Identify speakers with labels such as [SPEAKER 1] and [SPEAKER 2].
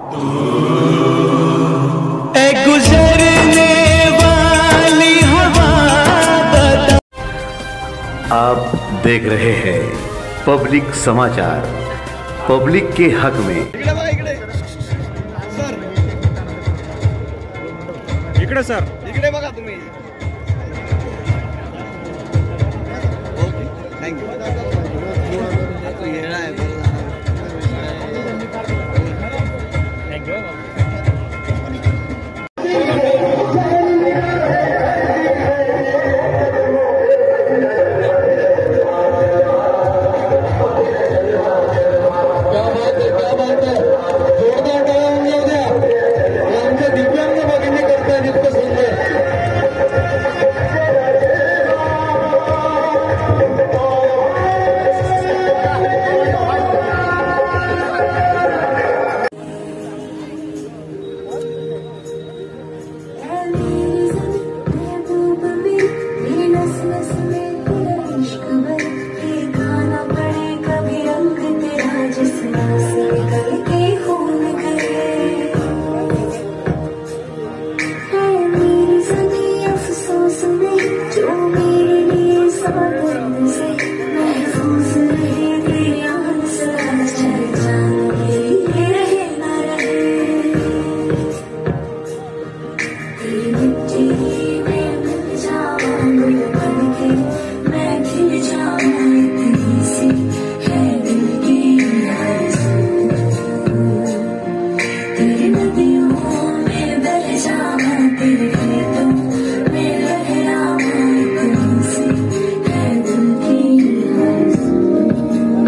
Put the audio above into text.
[SPEAKER 1] ए गुजरने वाली हवा बता।
[SPEAKER 2] आप देख रहे हैं पब्लिक समाचार, पब्लिक के हक में।
[SPEAKER 3] इकडे सर,
[SPEAKER 4] इकडे बघा तुम्ही। Okay, thank you.
[SPEAKER 5] गाना पड़े कभी अंग तेरा जिसमें से